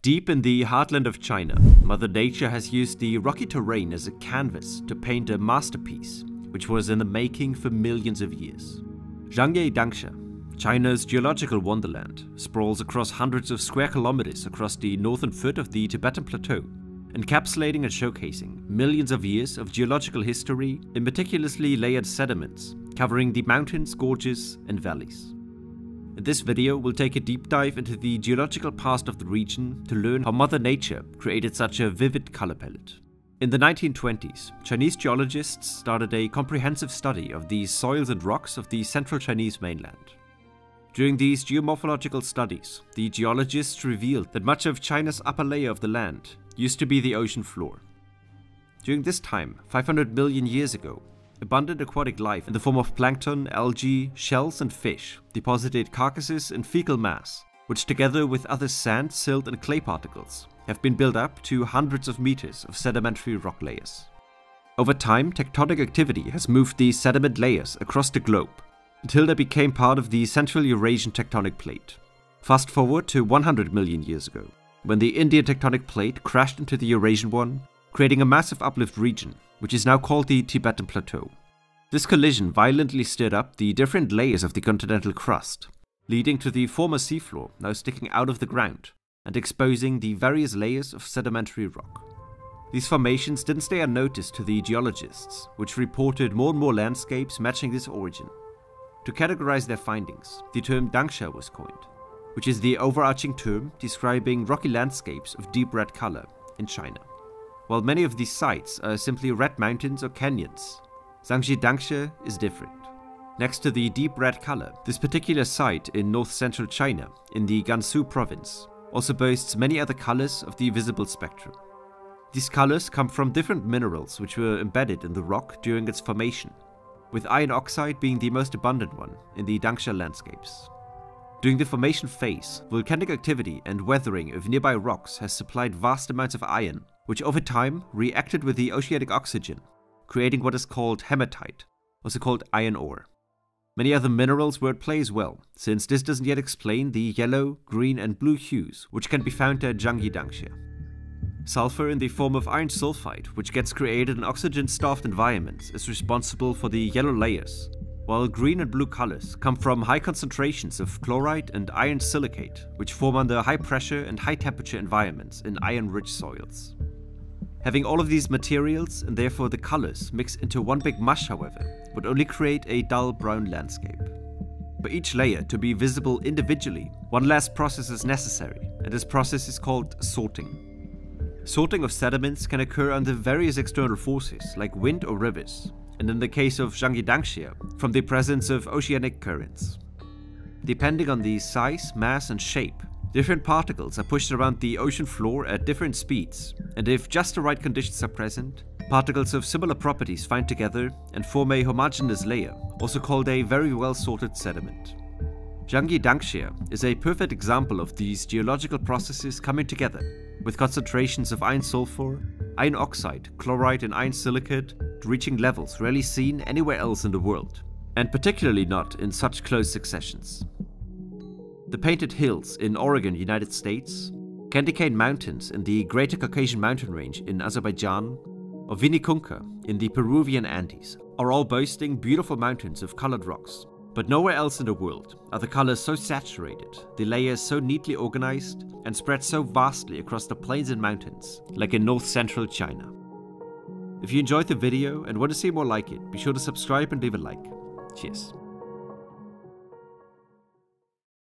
Deep in the heartland of China, Mother Nature has used the rocky terrain as a canvas to paint a masterpiece, which was in the making for millions of years. Zhangye Danxia, China's geological wonderland, sprawls across hundreds of square kilometers across the northern foot of the Tibetan Plateau, encapsulating and showcasing millions of years of geological history in meticulously layered sediments, covering the mountains, gorges, and valleys. In this video, we'll take a deep dive into the geological past of the region to learn how Mother Nature created such a vivid color palette. In the 1920s, Chinese geologists started a comprehensive study of the soils and rocks of the central Chinese mainland. During these geomorphological studies, the geologists revealed that much of China's upper layer of the land used to be the ocean floor. During this time, 500 million years ago, abundant aquatic life in the form of plankton, algae, shells and fish deposited carcasses in fecal mass, which together with other sand, silt and clay particles have been built up to hundreds of meters of sedimentary rock layers. Over time, tectonic activity has moved these sediment layers across the globe until they became part of the Central Eurasian tectonic plate. Fast forward to 100 million years ago, when the Indian tectonic plate crashed into the Eurasian one, creating a massive uplift region, which is now called the Tibetan Plateau. This collision violently stirred up the different layers of the continental crust, leading to the former seafloor now sticking out of the ground and exposing the various layers of sedimentary rock. These formations didn't stay unnoticed to the geologists, which reported more and more landscapes matching this origin. To categorize their findings, the term Danxia was coined, which is the overarching term describing rocky landscapes of deep red color in China. While many of these sites are simply red mountains or canyons, Zhangye Danxia is different. Next to the deep red color, this particular site in north-central China, in the Gansu province, also boasts many other colors of the visible spectrum. These colors come from different minerals which were embedded in the rock during its formation, with iron oxide being the most abundant one in the Danxia landscapes. During the formation phase, volcanic activity and weathering of nearby rocks has supplied vast amounts of iron, which over time reacted with the oceanic oxygen, creating what is called hematite, also called iron ore. Many other minerals were at play as well, since this doesn't yet explain the yellow, green and blue hues which can be found at Zhangye Danxia. Sulfur in the form of iron sulfide, which gets created in oxygen-starved environments, is responsible for the yellow layers, while green and blue colors come from high concentrations of chloride and iron silicate, which form under high pressure and high temperature environments in iron-rich soils. Having all of these materials, and therefore the colors, mix into one big mush, however, would only create a dull brown landscape. For each layer to be visible individually, one last process is necessary, and this process is called sorting. Sorting of sediments can occur under various external forces, like wind or rivers, and in the case of Zhangye Danxia, from the presence of oceanic currents. Depending on the size, mass and shape, different particles are pushed around the ocean floor at different speeds, and if just the right conditions are present, particles of similar properties find together and form a homogeneous layer, also called a very well sorted sediment. Zhangye Danxia is a perfect example of these geological processes coming together, with concentrations of iron sulfur, iron oxide, chloride and iron silicate reaching levels rarely seen anywhere else in the world, and particularly not in such close successions. The Painted Hills in Oregon, United States, Candy Cane Mountains in the Greater Caucasian Mountain Range in Azerbaijan, or Vinicunca in the Peruvian Andes are all boasting beautiful mountains of colored rocks. But nowhere else in the world are the colors so saturated, the layers so neatly organized, and spread so vastly across the plains and mountains, like in north-central China. If you enjoyed the video and want to see more like it, be sure to subscribe and leave a like. Cheers.